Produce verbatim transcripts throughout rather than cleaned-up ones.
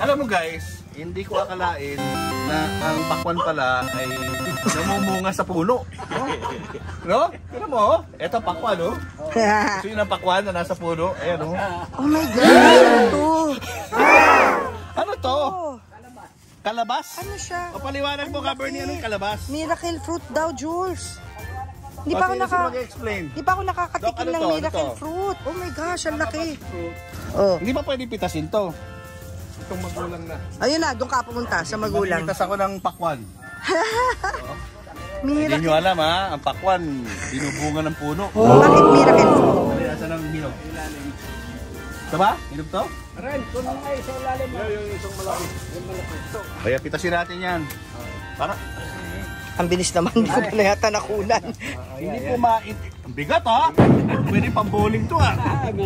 Alam mo guys, hindi ko akalain na ang pakwan pala ay namumunga sa puno. No? Tignan mo, eto pakwan, no? So yun ang pakwan na nasa puno. Ayan, no? Oh my God! Ito! Ano to? Kalabas? Ano siya? O paliwanag mo, Kabernie, anong kalabas? Miracle fruit daw, Jules. Hindi O, pa ako sino naka... sino mag-explain? Hindi pa ako nakakatikim Dok, ano ng to? Ano miracle to? fruit. Oh my gosh, ang laki. Oh. Hindi pa pwede pitasin to. Itong magulang na. Ayun na, doon ka pumunta sa magulang. Manitas ako ng pakwan. Hindi Miracle. nyo alam ha, ang pakwan, binubunga ng puno. Bakit miracle fruit? Nasa ng hinog. Ito ba? Hinog to? Ren, kunin nga yung sa ilalim. Yung isang malaki. Kaya pitasin natin yan. Para... Ang bilis naman, hindi ko pa na yata nakunan. Hindi po mait... Ang bigat ha! Pwede pang bowling to ha!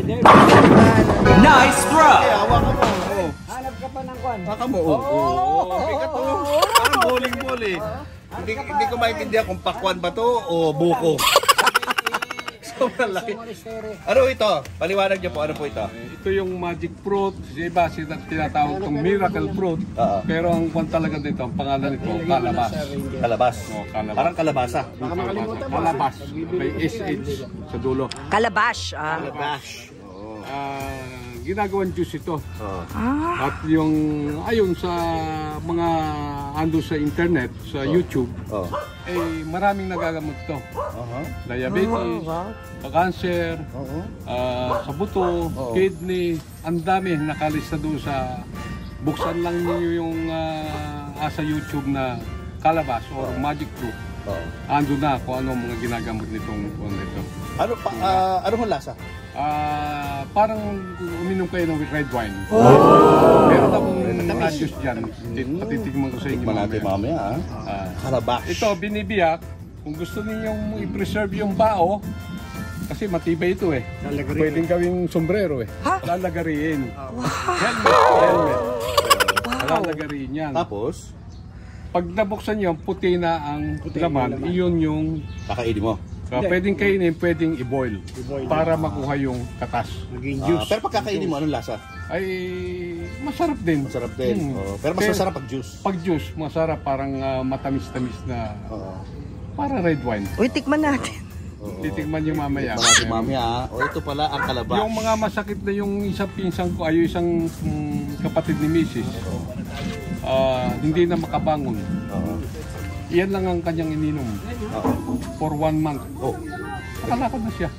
Nice throw! Kaya hawakan mo. Oh. Hanap ka pa ng kwan. Hawakan mo. Oh. Oh. Ang bigat to. Parang bowling ball eh. Hindi, hindi ko maintindihan kung pakwan ba to o buko. Sobrang laki. Ano ito? Paliwanag niyo po, ano po ito? Ito yung magic fruit, iba sila tinatawag itong miracle fruit. Oo. Pero ang kwan talaga dito, ang pangalan nito, kalabas. Kalabas. Oh, kalabas. Parang kalabasa. Kalabas. May S H sa dulo. Calabash. Ah. Kalabash. Ah, ginagawang juice ito. Oh. Ah. At yung ayon sa mga ando sa internet, sa YouTube, Oh. eh maraming nagagamot ito. Uh-huh. Diabetes, cancer, Oo. ah, sa buto, kidney, ang dami nakalista doon sa buksan lang niyo yung ah, sa YouTube na kalabas or magic fruit. Oo. Ando na kung ano ang mga ginagamot nitong kung nito. Ano pa ah, ano hong lasa? Ah, parang uminom kayo ng red wine. Meron akong radius dyan. Patitigman ko sa inyo Tikman natin mamaya ah. Ah, Kalabash. ito, binibiyak. Kung gusto ninyong i-preserve yung bao, kasi matibay ito eh. Pwedeng gawing sombrero eh. Ha? Lalagariin. Helmet, helmet. Lalagariin yan. Tapos, Pag nabuksan nyo, puti na ang laman, iyon yung kakainin mo. uh, pwedeng kainin, pwedeng i-boil para makuha yung katas. Ah, pero pag kakainin mo, anong lasa? Ay masarap din. Masarap din. Hmm. Oo. Pero mas Pero- masarap pag juice. Pag juice, masarap, parang ah, matamis-tamis na Oo. para red wine. Uy, tikman natin. Titikman nyo mamaya. Tikman natin mamaya ah. O ito pala ang kalabash. Yung mga masakit na yung isang pinsang ko, ay yung isang mm, kapatid ni Missus ah, hindi na makabangon. Oo. Iyan lang ang kanyang ininom Oo. for one month. Oh. Nakalakad na siya.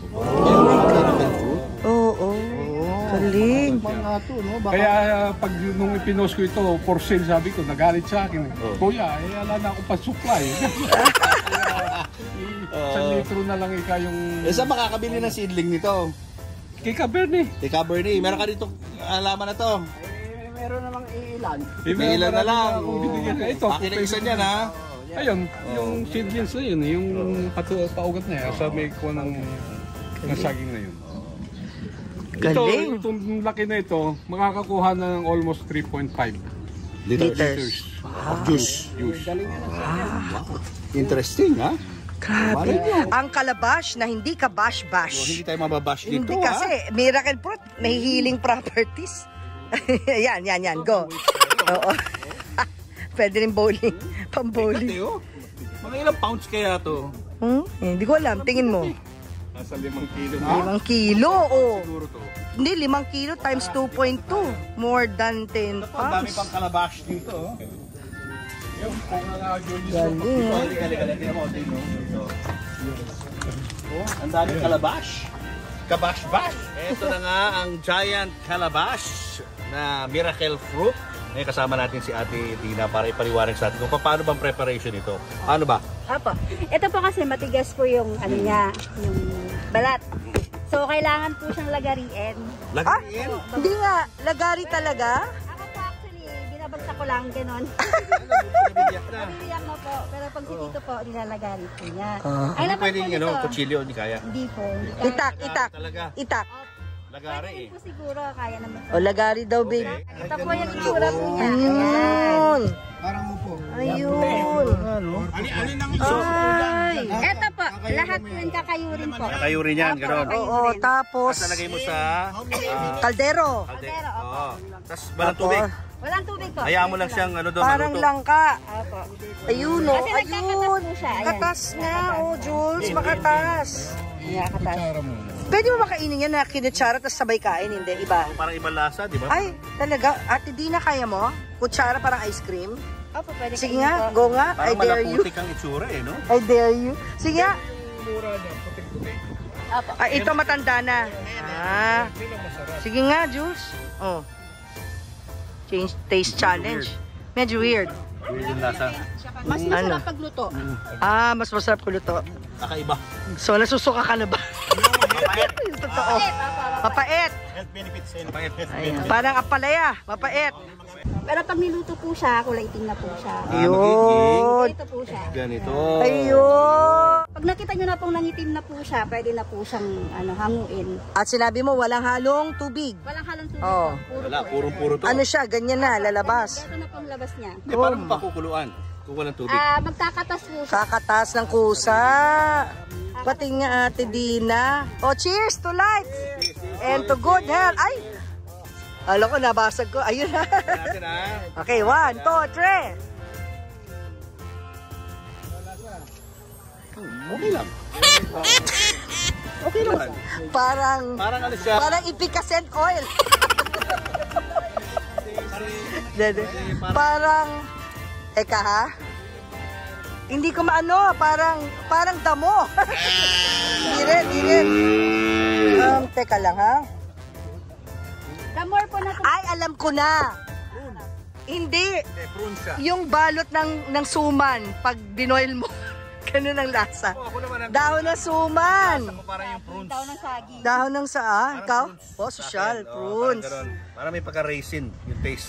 Oo, oo. Galing. Mga to, no? Baka... Kaya ah, pag nung ipinost ko ito, for sale, sabi ko, nagalit sa akin. Oh. Kuya, eh, ala na akong pa-supply. Isang litro na lang ika yung... Eh, saan makakabili ng seedling nito? Kay Cabernet. Kay Cabernet, meron ka dito alaman na to. Eh, meron namang ilan. May ilan na lang. Kung binigyan ka ito. Akin ang isa niyan ha. Ayun, yung seedlings na yun, yung patu paugat na yan, sa may kuha ng, ng saging na yun. Galing. Ito, itong laki na ito, makakakuha na ng almost three point five Liters. Of juice. juice. Interesting ha. Grabe. Ang kalabash na hindi ka Oh, bash-bash. hindi tayo mababash dito Hindi ha. kasi, miracle fruit, may healing properties. yan, yan, yan. Go. Oo. Pwede rin bowling. Pang-bowling. Ate, oh. Mga ilang pounds kaya to? Hmm? Hindi ko alam. Tingin mo. Nasa limang kilo. Limang kilo. Oh. Siguro to. Hindi, limang kilo times two point two. More than ten Ang dami pounds. pang kalabash dito oh. Yung kung nga Julius, Galing. Kali kali kali tingnan mo tingnan mo. Ito. Oh, ang dami kalabash. Kabash bash. Ito na nga ang giant calabash na miracle fruit. Ngayon kasama natin si Ate Tina para ipaliwanag sa atin kung paano bang preparation ito. Ano ba? Apo. Ito po kasi matigas po yung ano niya, yung balat. So kailangan po siyang lagariin. Ah, Lagyan. hindi nga. Lagari talaga? Ako po actually, binabagsak ko lang ganon. Nabibiyak na. Nabibiyak na po. Pero pag si Tito po, nilalagari po niya. Ah. Ay, Hindi laman pwedeng po ano, nito. kutsilyo, hindi kaya. Hindi po. Hindi kaya. Itak, itak. Talaga. Itak. Lagari Pwede eh. po siguro, kaya naman po. O, lagari daw, babe. Ito po yung itsura po niya. Ayan. Ayun. Parang upo. Ayun. Alin ang Ay. Ito po, lahat po yung kakayurin po. Kayo rin yan, gano'n. Oo, tapos Tapos nalagay mo sa ah, kaldero. kalde. Oo. Tapos balang tubig. Walang tubig po. Hayaan mo lang siyang ano doon. Parang maluto. langka. Opo. Ayun, oh. Kasi nagkakatas Ayun. po siya. Ayan. Katas nga, oh, Jules. Makatas. Ayan, katas. Pwede mo makainin yan na kinutsara tapos sabay kain, hindi? Iba. Parang ibang lasa, di ba? Ay, talaga? Ate Dina, kaya mo? Kutsara parang ice cream? Opo, pwede Sige kainin nga, po. go nga. I Parang dare you. malaputik ang itsura eh, no? I dare you. Sige nga. Mura niya, putik-putik. Opo. Ah, ito matanda na. Ah. Sige nga, Jules. Oh. Change taste challenge. Medyo weird. Weird yung lasa. Mas Ano? masarap pagluto. Ah, mas masarap kuluto. Kakaiba. So, nasusuka ka na ba? Yung totoo. Mapait. Health benefits. Pangit. Ayan. Parang apalaya. Mapait. Pero pag niluto po siya, kulay itim na po siya. Ah, Yun. Ito po siya. Ganito. Ayun. Pag nakita nyo na pong nangitim na po siya, pwede na po siyang ano, hanguin. At sinabi mo, walang halong tubig. Walang halong tubig Oo. po. Puro Wala, po. purong-puro to. Ano siya? Ganyan na, lalabas. Ito na pong labas niya. Eh, paano mo pakukuluan kung walang tubig? Ah, magkakatas po siya. Kakatas ng kusa. Pati nga Ate Dina. Oh, cheers to life. And to good health. Ay! Alam ko, nabasag ko. Ayun na. Natin ah. Okay, one, two, three. Okay lang. Okay naman. Parang, Parang ano siya? parang ipicascent oil. Dede. Parang, eka ha? Hindi ko maano, parang, parang damo. Di rin, di rin. Um, teka lang ha? The more po na po. Ay, alam ko na. Hindi. Eh, prune siya. Yung balot ng, ng suman, pag dinoil mo, ganun ang lasa. Oh, ako naman ang Dahon ng suman. ako parang yung prunes. Daw ng saging. Dahon ng saa. Ikaw? Prunes. Oh, social. Sa akin, oh, Prunes. Parang, ganun. Parang may pagka-raisin yung taste.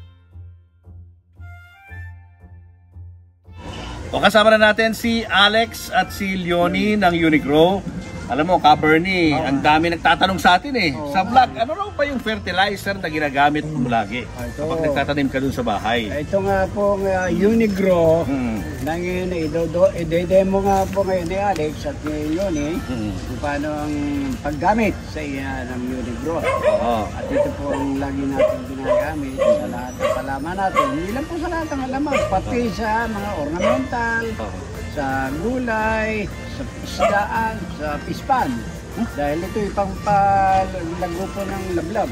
O kasama na natin si Alex at si Leonie ng Unigrow. Alam mo, Ka-Bernie, ang dami nagtatanong sa atin eh. Sa vlog, ano raw ba yung fertilizer na ginagamit mo lagi Ito. kapag nagtatanim ka dun sa bahay? Ito nga po uh, Unigrow. Hmm. Nang yun, idodo, ide-demo nga po ngayon ni Alex at ni Yoni Hmm. kung paano ang paggamit sa iya ng Unigrow. Oo. At ito po ang lagi natin ginagamit sa lahat ng halaman natin. Hindi lang po sa lahat ng halaman, pati sa mga ornamental, Oo. sa gulay, sa isdaan, sa pispan. Dahil ito yung pampalago po ng lablab.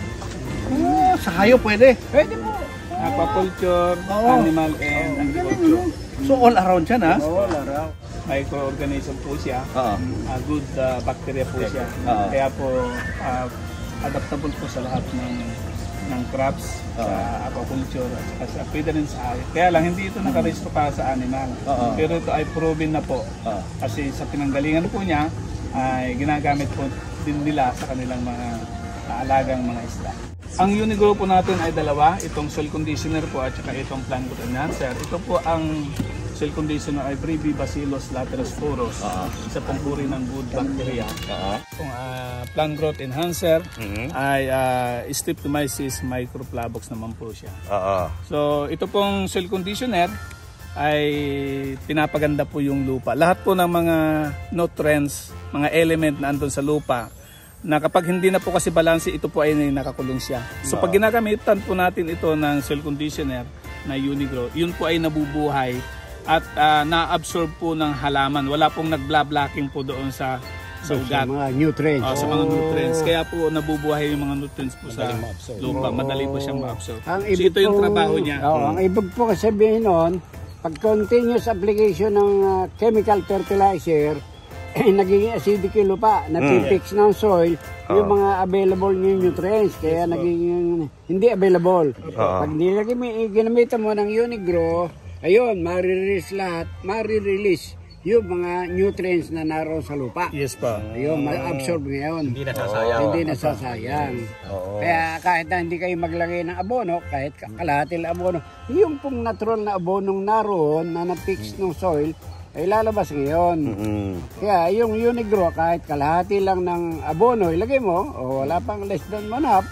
Oh, sa hayop pwede. Pwede po. Aquaculture, Oo. animal, and Ang galing agriculture. mo. So all around siya na? Oo, laraw. Microorganism po siya. Oo. Ah, good ah, bacteria po siya. Oo. Kaya po ah, adaptable po sa lahat ng ng crops, Oo. sa aquaculture, at saka sa pwede rin sa hayop. Kaya lang hindi ito nakarehistro para sa animal. Oo. Pero ito ay proven na po. Oo. Kasi sa pinanggalingan po niya ay ginagamit po din nila sa kanilang mga alagang mga isda. Ang Unigrow po natin ay dalawa, itong soil conditioner po at saka itong plant growth enhancer. Ito po ang soil conditioner ay Brevibacillus laterosporus, Oo. isa pong uri ng good bacteria. Oo. Itong ah, plant growth enhancer Mhm. ay uh, Streptomyces microflavux naman po siya. Oo. So ito pong soil conditioner ay pinapaganda po yung lupa. Lahat po ng mga nutrients, mga element na andun sa lupa, na kapag hindi na po kasi balanse, ito po ay nakakulong siya. So pag ginagamitan po natin ito ng soil conditioner na Unigrow, yun po ay nabubuhay at ah, na-absorb po ng halaman. Wala pong nag-blocking po doon sa sa ugat. Sa mga nutrients. Ah, sa mga nutrients. Kaya po nabubuhay yung mga nutrients po sa lupa. Madali po siyang ma-absorb. Ang So ibig ito yung pong- trabaho niya. Oo, ang ibig po kasi sabihin nun, pag continuous application ng uh, chemical fertilizer, eh, nagiging acidic yung lupa, napipix ng soil, yung mga available ng nutrients, kaya nagiging hindi available. Pag nilagay mo, ginamitan mo ng Unigrow, ayun, marirelease lahat, marirelease yung mga nutrients na naroon sa lupa. Yes pa. Ayun, ma-absorb ngayon. Hindi nasasayang. Hindi nasasayang. Kaya kahit na hindi kayo maglagay ng abono, kahit kalahati ng abono, yung pong natural na abonong naroon na na-fix ng soil, ay lalabas ngayon. Kaya yung Unigrow, kahit kalahati lang ng abono, ilagay mo, o wala pang less than one half,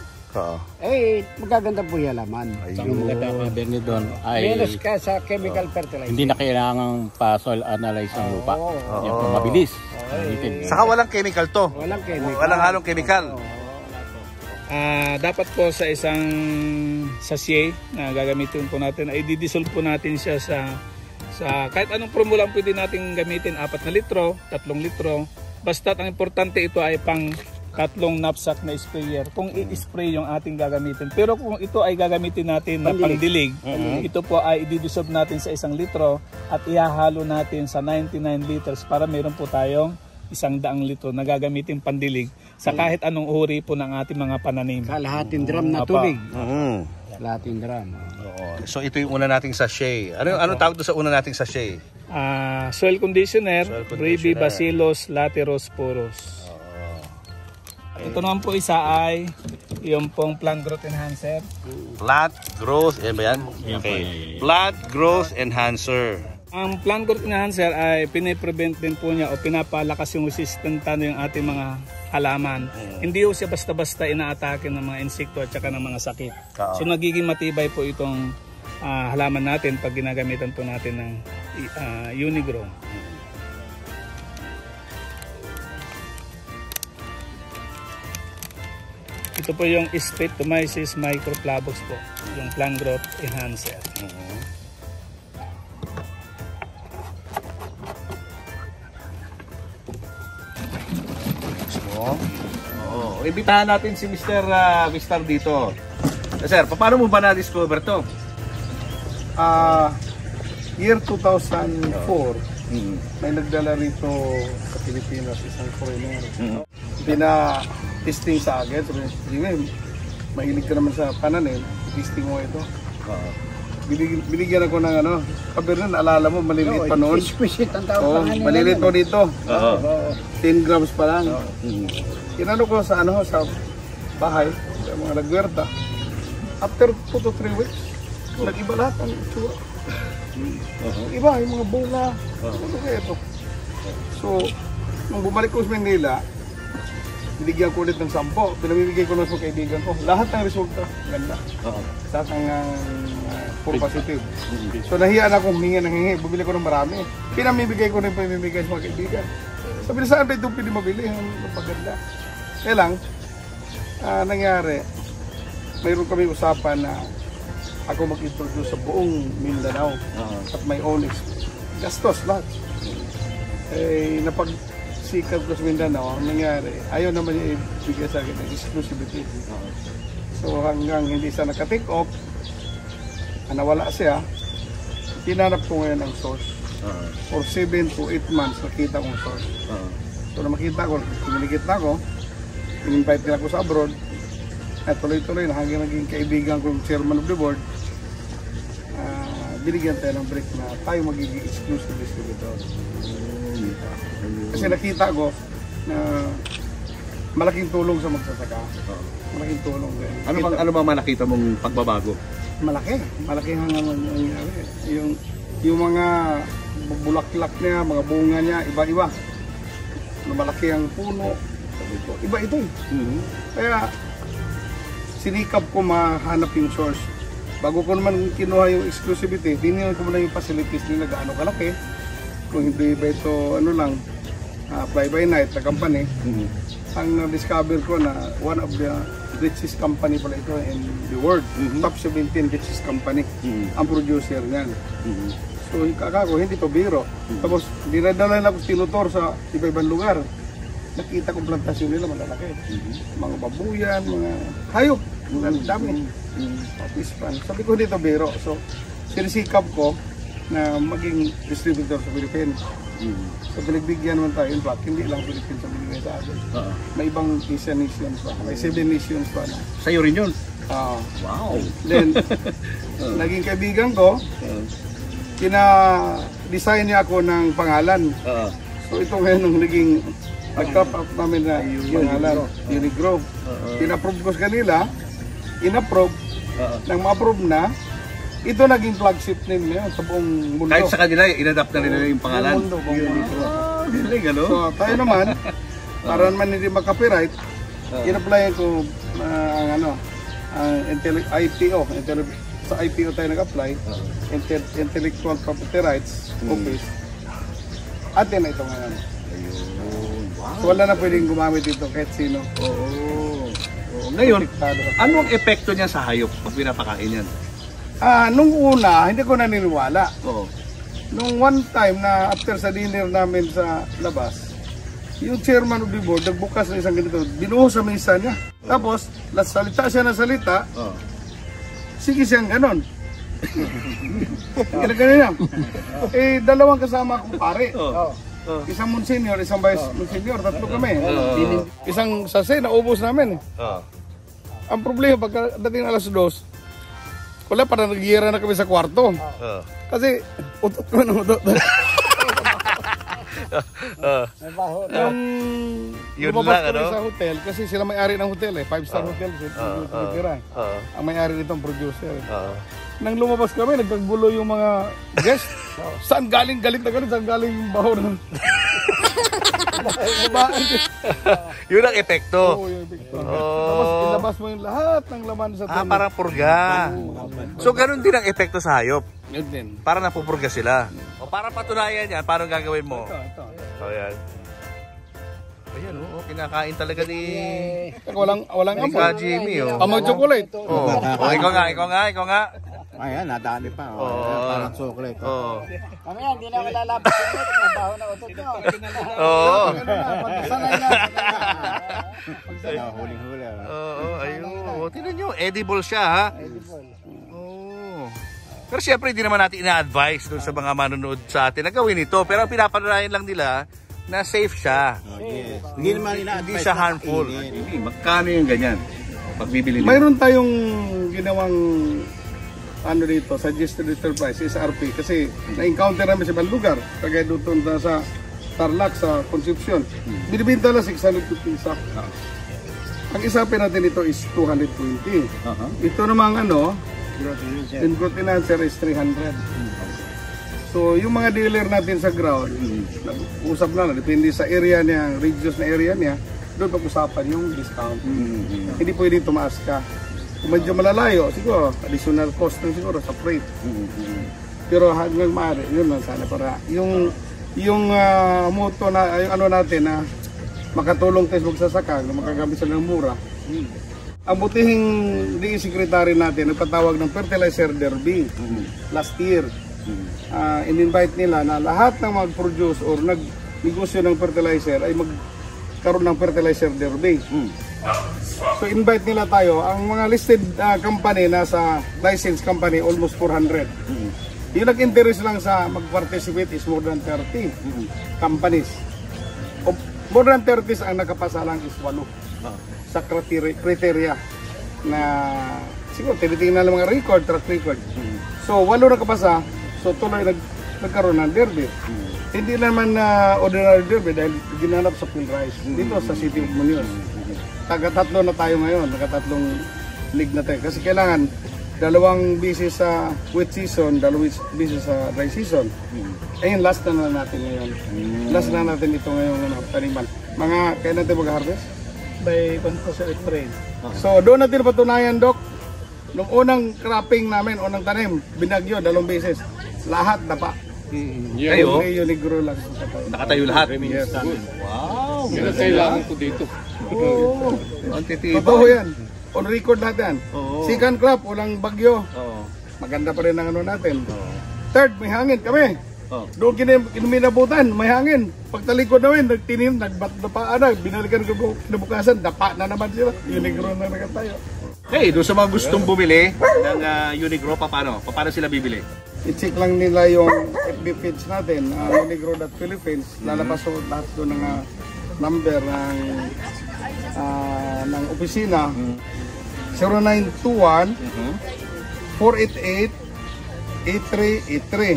eh, magaganda po yung halaman. Ang maganda mga Bernie doon ay Menos ka sa chemical fertilizer. hindi na kailangang pa-soil analyze ang lupa. Yan po, mabilis. Ulitin. Saka walang chemical to. Walang chemical. Walang halong chemical. Ah, dapat po sa isang sachet na gagamitin po natin ay didissolve po natin siya sa sa kahit anong formula ang pwede natin gamitin, apat na litro, tatlong litro. Basta ang importante ito ay pang tatlong knapsack na sprayer kung i-spray yung ating gagamitin. Pero kung ito ay gagamitin natin na pangdilig, ito po ay i-dissolve natin sa isang litro at ihahalo natin sa ninety-nine liters para meron po tayong isang daang litro na gagamitin pandilig sa kahit anong uri po ng ating mga pananim. Kalahating drum na Apa. tubig. Mhm. Kalahating drum. Oo. So ito yung una nating sachet. Ano ano tawag doon sa una nating sachet? Ah, soil conditioner, Soil Brevibacillus conditioner. Bacillus laterosporus. Ito naman po isa ay yung pong plant growth enhancer. Plant growth, yan ba yan? Okay. Plant growth enhancer. Ang plant growth enhancer ay piniprevent din po niya o pinapalakas yung resistanta ng ating mga halaman. Hindi po siya basta-basta inaatake ng mga insekto at saka ng mga sakit. Oo. So nagiging matibay po itong ah, halaman natin pag ginagamitan po natin ng uh, Unigrow. Ito po yung Streptomyces microflavus po, yung plant growth enhancer. So, oh, ibitahan natin si Mister Uh, Mister dito. Eh, sir, paano mo ba na-discover to? Ah, year two thousand four, Mm. may nagdala rito sa Pilipinas, isang foreigner. Pina-testing sa akin. Sabi niya, mahilig ka naman sa pananim, testing mo ito. Oo. Binig, binigyan ako ng ano, kabirin, alala mo, maliliit pa noon. Exquisite ang tawag Oo, pa nga nila. maliliit po dito. Oo. ten grams pa lang. Mm. Inano ko sa ano, sa bahay, sa mga nagwerta. After two to three weeks, nag-iba lahat ang itsura. Iba, yung mga bunga. Ano kaya ito? So, nung bumalik ko sa Manila, binigyan ko ulit ng sampo. Pinamibigay ko na sa kaibigan ko. Lahat ng resulta, ganda. Oo. Lahat ng uh, full positive. So, nahiyaan akong humingi ng hingi. Bumili ko ng marami. Pinamibigay ko na yung pamimigay sa mga kaibigan. Sabi na, saan ba itong pwede mabili? Ang maganda. Kaya lang, ah, nangyari, mayroon kami usapan na ako mag-introduce sa buong Mindanao at may own ex- gastos lahat. Eh, napagsikap ko sa Mindanao, ang nangyari, ayaw naman niya ibigay sa akin ng exclusivity. So hanggang hindi siya naka-take off, ah, nawala siya, tinanap ko ngayon ang source. For seven to eight months, nakita kong source. So na makita ko, kumiligit na ako, in-invite nila ako sa abroad, at tuloy-tuloy na hanggang naging kaibigan kong chairman of the board, uh, binigyan tayo ng break na tayo magiging exclusive distributor. Kasi nakita ko na malaking tulong sa magsasaka. Malaking tulong din. Ano bang ano bang nakita mong pagbabago? Malaki. Malaki ang nangyari. Yung, yung mga bulaklak niya, mga bunga niya, iba-iba. Malaki ang puno. Iba ito eh. Kaya, sinikap ko mahanap yung source. Bago ko naman kinuha yung exclusivity, dinilin ko muna yung facilities nila gaano kalaki. Kung hindi ba ito, ano lang, uh, fly-by-night na company. Mm-hmm. Ang na-discover ko na one of the richest company pala ito in the world. Mm-hmm. Top seventeen richest company. Mm-hmm. Ang producer niyan. Mm-hmm. So, kakako, hindi to biro. Mm-hmm. Tapos, dinadala na ako tinutor sa iba-ibang lugar. Nakita kong plantasyon nila malalaki. Mm-hmm. Mga babuyan, mga hayop. Ang dami. Mm-hmm. Sabi ko dito biro. So, sinisikap ko na maging distributor sa Pilipinas. Mm-hmm. So, pinagbigyan naman tayo. In fact, hindi lang Pilipinas ang binigay sa atin. Uh-huh. May ibang Asian nations pa. May seven nations pa. Na. Sa'yo rin yun? Uh, wow! Then, uh-huh. naging kaibigan ko, uh-huh. kina-design niya ako ng pangalan. Uh-huh. So, ito ngayon nung naging nag-top up namin na yung pangalan, Unigrow. Uh-huh. Pina-approve ko sa kanila, in-approve, uh-huh. nang ma-approve na, ito naging flagship name ngayon sa buong mundo. Kahit sa kanila, in-adapt na nila yung pangalan. Buong mundo, buong mundo. Oh, galing, ano? So, tayo naman, para naman hindi mag-copyright, uh-huh. in-apply ko uh, ang ano, uh, I P O. Sa I P O tayo nag-apply, uh-huh. Intel Intellectual Property Rights hmm. Office. Atin na ito ngayon. Ayun. Wow. So, wala na pwedeng gumamit dito kahit sino. Oo. Oh, oh. Ngayon, anong epekto niya sa hayop pag pinapakain yan? Ah, nung una, hindi ko naniniwala. Oo. Nung one time na after sa dinner namin sa labas, yung chairman of the board, nagbukas ng isang ganito, binuhos sa mesa niya. Tapos, salita siya na salita, Oo. sige siyang ganon. Ganun ganun lang. Eh, dalawang kasama akong pare. Oo. Isang monsignor, isang vice monsignor, tatlo kami. Oo. Isang sase, naubos namin. Oo. Ang problema, pagdating alas dos, wala, parang nag-iira na kami sa kwarto. Oo. Kasi, utot ko na utot. Oo. Yung Yun lumabas lang, kami ano? sa hotel, kasi sila may-ari ng hotel eh, five star hotel, so Oo. tinitira. Oo. Ang may-ari nitong producer. Oo. Nang lumabas kami, nagkagulo yung mga guest. Saan galing, galit na galit, saan galing yung baho ng babae. Yun ang epekto. Oo, yung epekto. Oh. Tapos ilabas mo yung lahat ng laman sa Ah, tiyan. parang purga. So, ganun din ang epekto sa hayop. Yun din. Para napupurga sila. O para patunayan yan, paano gagawin mo? Ito, ito. O yan. Ayan o, oh, kinakain talaga ni... Walang, walang Ni amoy. Ka Jimmy o. Amoy chocolate. Oh. Oh, ikaw nga, ikaw nga, ikaw nga. Ayan, nadali pa. Oo. Oh. Parang chocolate. Oo. Kami yan, hindi na malalapit sa inyo. Mabaho na utot nyo. Oo. Sanay na. Sana huling-huli. ah. Oo, ayun. O, tingnan nyo, edible siya ha. Oo. Pero siyempre, hindi naman natin ina-advise dun sa mga manonood sa atin na gawin ito. Pero ang pinapatunayan lang nila na safe siya. Oh, yes. Hindi naman ina-advise. Hindi siya na harmful. kainin. Hindi, magkano yung ganyan? Pagbibili nila. Mayroon tayong ginawang ano dito, suggested retail price, S R P, kasi na-encounter namin sa ibang lugar, kagaya doon na sa Tarlac, sa Concepcion. Binibinta lang six hundred fifty isa. Ang isapi natin ito is two hundred twenty. Uh-huh. Ito namang ano, Incontinencer is three hundred. So, yung mga dealer natin sa ground, nag-usap na, depende sa area niya, radius na area niya, doon pag-usapan yung discount. Mm-hmm. Hindi pwede tumaas ka. Kung medyo malalayo, siguro, additional cost na siguro sa freight. Mm-hmm. Pero hanggang maaari, yun lang sana para. Yung, yung uh, moto na, yung ano natin na makatulong tayo magsasaka, na makagamit sila ng mura. Mm. Ang butihing D E secretary natin, nagpatawag ng fertilizer derby last year. Uh, in-invite nila na lahat ng mag-produce or nag-negosyo ng fertilizer ay magkaroon ng fertilizer derby. Mm. So invite nila tayo. Ang mga listed uh, company nasa licensed company almost four hundred. Mm. Yung nag-interest lang sa mag-participate is more than thirty Mm. companies. O, more than thirty ang nakapasa lang is walo Oh. sa criteria, criteria na siguro tinitingnan ng mga record, track record. Mm. So walo nakapasa, so tuloy nag, nagkaroon ng derby. Mm. Hindi naman na uh, ordinary derby dahil ginanap sa Philrise dito sa City of Muñoz. Taga-tatlo na tayo ngayon, taga-tatlong league na tayo. Kasi kailangan dalawang bisis sa wet season, dalawang bisis sa dry season. Ayun, last na na natin ngayon. Last na natin ito ngayong ano, taniman. Mga, kaya natin mag-harvest? By Concosa Train. So doon natin patunayan, Doc. Nung unang cropping namin, unang tanim, binagyo, dalawang beses. Lahat dapa. Kayo, Yung negro lang. nakatayo lahat. Yes. Wow. Yun ang kailangan ko dito. Oo. Ang titibay. Totoo yan. On record lahat yan. Oo. Second crop, walang bagyo. Oo. Maganda pa rin ang ano natin. Oo. Third, may hangin kami. Oo. Doon kinim, kinuminabutan, may hangin. Pagtalikod namin, nagtinim, nagbatdapaan na, binalikan ko kinabukasan, dapa na naman sila. Yung negro na nagatayo. Hey, doon sa mga gustong bumili ng uh, Unigro, paano? Paano sila bibili? I-check lang nila yung F B page natin, uh, unigro dot philippines. Lalabas ko lahat doon ng uh, number ng uh, ng opisina. zero nine two one, four eight eight, eight three eight three.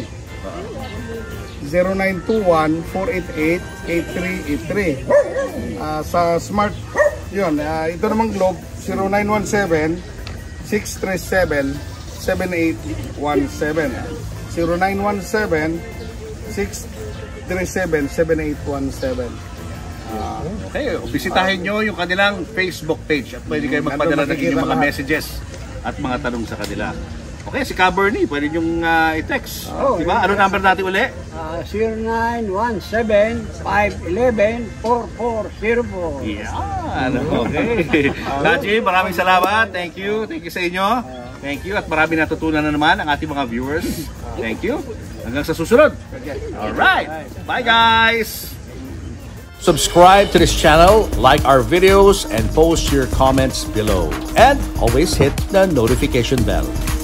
zero nine two one, four eight eight, eight three eight three. Uh, sa smart, yun, uh, ito namang Globe, zero nine one seven, six three seven, seven eight one seven. zero nine one seven, six three seven, seven eight one seven. Okay, bisitahin nyo yung kanilang Facebook page at pwede kayo magpadala ng inyong mga messages at mga tanong sa kanila. Okay? Okay, si Ka Bernie, pwede yung uh, i-text. Oh, diba? Ano number natin uli? Uh, zero nine one seven five one one four four zero four. Yan. Okay. Kachi, maraming salamat. Thank you. Thank you sa inyo. Thank you. At marami natutunan na naman ang ating mga viewers. Thank you. Hanggang sa susunod. Alright. Bye guys. Subscribe to this channel, like our videos, and post your comments below. And always hit the notification bell.